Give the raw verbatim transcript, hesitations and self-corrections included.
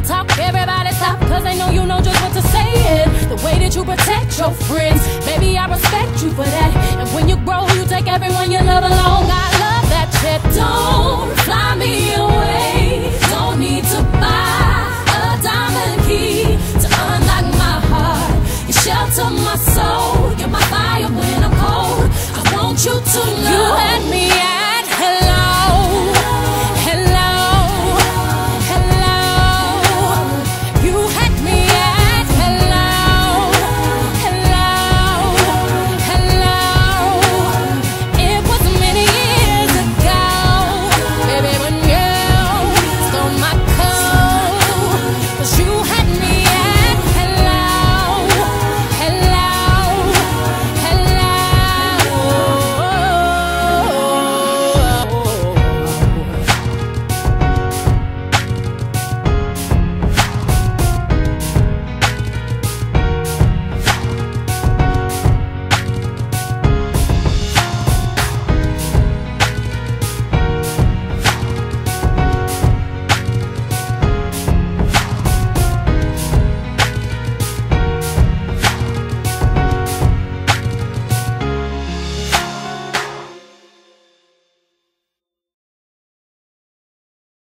talk, everybody stop, cause they know you know just what to say. It the way that you protect your friends, baby, I respect you for that. And when you grow, you take everyone you love along. I love that shit. Don't fly me away.